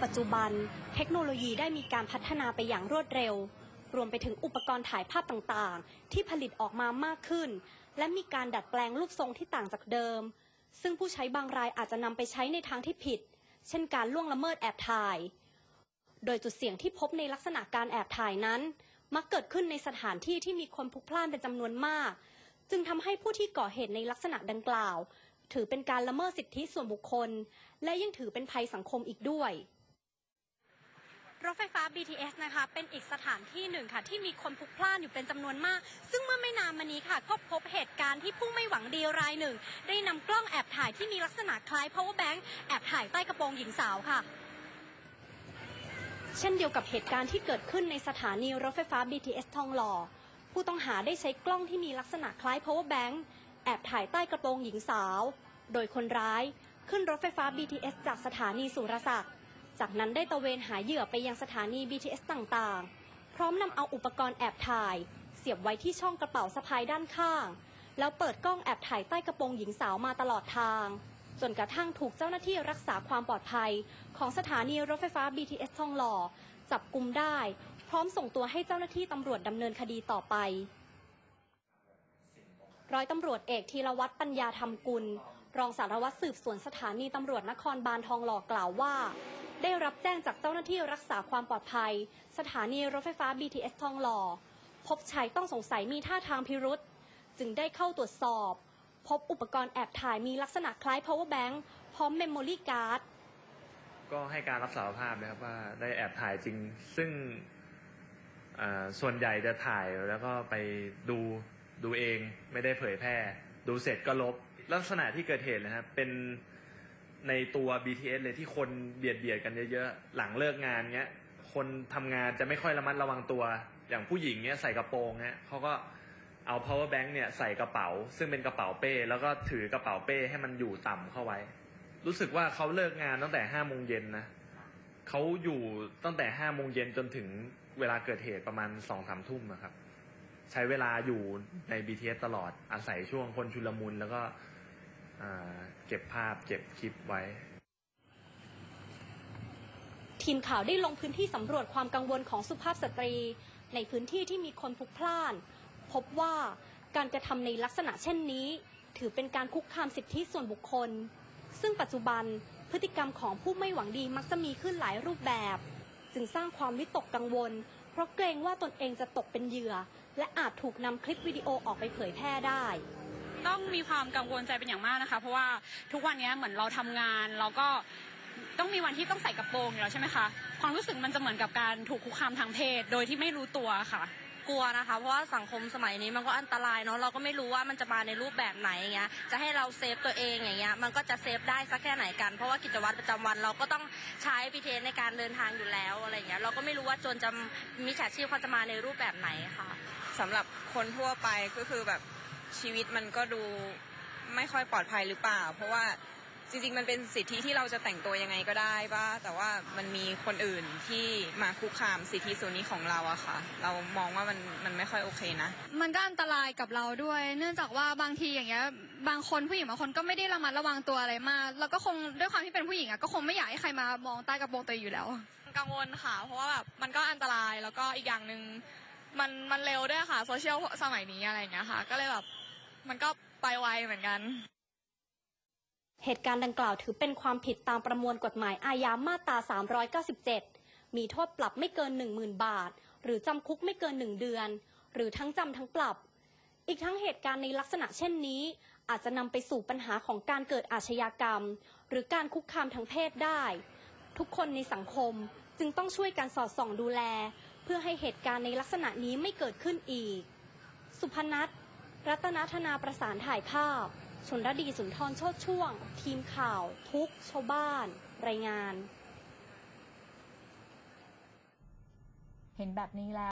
ปัจจุบันเทคโนโลยีได้มีการพัฒนาไปอย่างรวดเร็วรวมไปถึงอุปกรณ์ถ่ายภาพต่างๆที่ผลิตออกมามากขึ้นและมีการดัดแปลงรูปทรงที่ต่างจากเดิมซึ่งผู้ใช้บางรายอาจจะนำไปใช้ในทางที่ผิดเช่นการล่วงละเมิดแอบถ่ายโดยจุดเสี่ยงที่พบในลักษณะการแอบถ่ายนั้นมักเกิดขึ้นในสถานที่ที่มีคนพลุกพล่านเป็นจำนวนมากจึงทำให้ผู้ที่ก่อเหตุในลักษณะดังกล่าวถือเป็นการละเมิดสิทธิส่วนบุคคลและยังถือเป็นภัยสังคมอีกด้วยรถไฟฟ้า BTS นะคะเป็นอีกสถานที่หนึ่งค่ะที่มีคนพลุกพล่านอยู่เป็นจำนวนมากซึ่งเมื่อไม่นานมานี้ค่ะก็พบเหตุการณ์ที่ผู้ไม่หวังดีรายหนึ่งได้นำกล้องแอบถ่ายที่มีลักษณะคล้าย power bank แอบถ่ายใต้กระโปรงหญิงสาวค่ะเช่นเดียวกับเหตุการณ์ที่เกิดขึ้นในสถานีรถไฟฟ้า BTS ทองหล่อผู้ต้องหาได้ใช้กล้องที่มีลักษณะคล้าย power bank แอบถ่ายใต้กระโปรงหญิงสาวโดยคนร้ายขึ้นรถไฟฟ้า BTS จากสถานีสุรศักดิ์จากนั้นได้ตระเวนหาเหยื่อไปยังสถานี BTS ต่างๆพร้อมนำเอาอุปกรณ์แอบถ่ายเสียบไว้ที่ช่องกระเป๋าสะพายด้านข้างแล้วเปิดกล้องแอบถ่ายใต้กระโปรงหญิงสาวมาตลอดทางจนกระทั่งถูกเจ้าหน้าที่รักษาความปลอดภัยของสถานีรถไฟฟ้า BTS ทองหล่อจับกุมได้พร้อมส่งตัวให้เจ้าหน้าที่ตำรวจดำเนินคดีต่อไปร้อยตำรวจเอกธีรวัฒน์ปัญญาธรรมกุลรองสารวัตรสืบสวนสถานีตำรวจนครบาลทองหล่อกล่าวว่าได้รับแจ้งจากเจ้าหน้าที่รักษาความปลอดภัยสถานีรถไฟฟ้า BTS ทองหล่อพบชายต้องสงสัยมีท่าทางพิรุษจึงได้เข้าตรวจสอบพบอุปกรณ์แอบถ่ายมีลักษณะคล้าย power bank พร้อม memory card ก็ให้การรับสารภาพนะครับว่าได้แอบถ่ายจริงซึ่งส่วนใหญ่จะถ่ายแล้วก็ไปดูเองไม่ได้เผยแพร่ดูเสร็จก็ลบลักษณะที่เกิดเหตุนะครับเป็นในตัว BTS เลยที่คนเบียดกันเยอะๆหลังเลิกงานเงี้ยคนทำงานจะไม่ค่อยระมัดระวังตัวอย่างผู้หญิงเงี้ยใส่กระโปรงเงี้ยเขาก็เอา power bank เนี่ยใส่กระเป๋าซึ่งเป็นกระเป๋าเป้แล้วก็ถือกระเป๋าเป้ให้มันอยู่ต่ำเข้าไว้รู้สึกว่าเขาเลิกงานตั้งแต่5 โมงเย็นนะเขาอยู่ตั้งแต่5 โมงเย็นจนถึงเวลาเกิดเหตุประมาณ2-3 ทุ่มนะครับใช้เวลาอยู่ใน BTS ตลอดอาศัยช่วงคนชุลมุนแล้วก็เก็บภาพเก็บคลิปไว้ทีมข่าวได้ลงพื้นที่สำรวจความกังวลของสุภาพสตรีในพื้นที่ที่มีคนพลุกพล่านพบว่าการกระทำในลักษณะเช่นนี้ถือเป็นการคุกคามสิทธิส่วนบุคคลซึ่งปัจจุบันพฤติกรรมของผู้ไม่หวังดีมักจะมีขึ้นหลายรูปแบบจึงสร้างความวิตกกังวลเพราะเกรงว่าตนเองจะตกเป็นเหยื่อและอาจถูกนำคลิปวิดีโอออกไปเผยแพร่ได้ต้องมีความกังวลใจเป็นอย่างมากนะคะเพราะว่าทุกวันนี้เหมือนเราทำงานเราก็ต้องมีวันที่ต้องใส่กระโปรงอยู่แล้วใช่ไหมคะความรู้สึกมันจะเหมือนกับการถูกคุกคามทางเพศโดยที่ไม่รู้ตัวค่ะกลัวนะคะเพราะว่าสังคมสมัยนี้มันก็อันตรายเนาะเราก็ไม่รู้ว่ามันจะมาในรูปแบบไหนอย่างเงี้ยจะให้เราเซฟตัวเองอย่างเงี้ยมันก็จะเซฟได้สักแค่ไหนกันเพราะว่ากิจวัตรประจำวันเราก็ต้องใช้ BTS ในการเดินทางอยู่แล้วอะไรเงี้ยเราก็ไม่รู้ว่าโจรจะมิจฉาชีพเขาจะมาในรูปแบบไหนค่ะสำหรับคนทั่วไปก็คือแบบชีวิตมันก็ดูไม่ค่อยปลอดภัยหรือเปล่าเพราะว่าจริงๆมันเป็นสิทธิที่เราจะแต่งตัวยังไงก็ได้ป่ะแต่ว่ามันมีคนอื่นที่มาคุกคามสิทธิส่วนนี้ของเราอะค่ะเรามองว่ามันไม่ค่อยโอเคนะมันก็อันตรายกับเราด้วยเนื่องจากว่าบางทีอย่างเงี้ยบางคนผู้หญิงบางคนก็ไม่ได้ระมัดระวังตัวอะไรมากแล้วก็คงด้วยความที่เป็นผู้หญิงอะก็คงไม่อยากให้ใครมามองใต้กระโปรงตัวอยู่แล้วกังวลค่ะเพราะว่าแบบมันก็อันตรายแล้วก็อีกอย่างหนึ่งมันเร็วด้วยค่ะโซเชียลสมัยนี้อะไรอย่างเงี้ยค่ะก็เลยแบบมันก็ไปไวเหมือนกันเหตุการณ์ดังกล่าวถือเป็นความผิดตามประมวลกฎหมายอาญามาตรา397มีโทษปรับไม่เกิน 10,000 บาทหรือจำคุกไม่เกิน1 เดือนหรือทั้งจำทั้งปรับอีกทั้งเหตุการณ์ในลักษณะเช่นนี้อาจจะนำไปสู่ปัญหาของการเกิดอาชญากรรมหรือการคุกคามทางเพศได้ทุกคนในสังคมจึงต้องช่วยกันสอดส่องดูแลเพื่อให้เหตุการณ์ในลักษณะนี้ไม่เกิดขึ้นอีกสุพนัท รัตนธนาประสานถ่ายภาพชนรดีสุนทรโชติช่วงทีมข่าวทุกชาวบ้านรายงานเห็นแบบนี้แล้ว